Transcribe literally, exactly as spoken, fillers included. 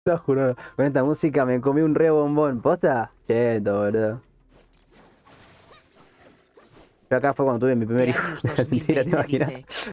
Te juro, con esta música me comí un re bombón. ¿Posta? Cheto, boludo. Yo acá fue cuando tuve mi primer hijo. Teanius Mentira, ¿te dos mil veinte imaginas? dice.